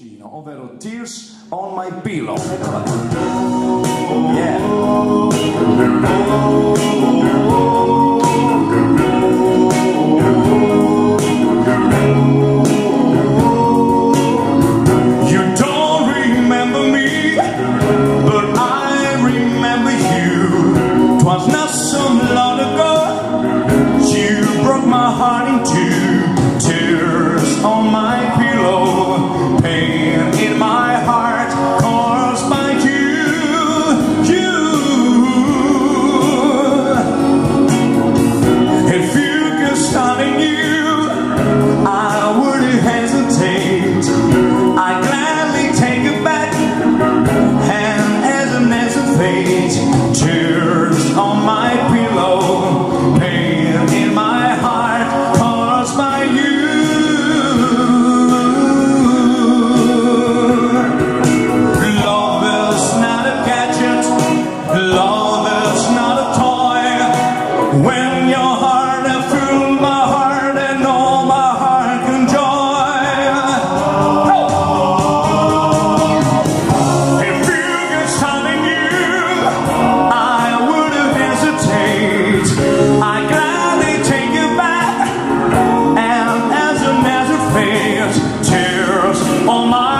vicino, ovvero Tears on My Pillow. Yeah. Tears on my pillow, pain in my heart caused by you. Love is not a gadget, love is not a toy. When your heart has filled my heart and all my heart can joy. If you get something I gladly take you back, and as a matter of fact, tears on my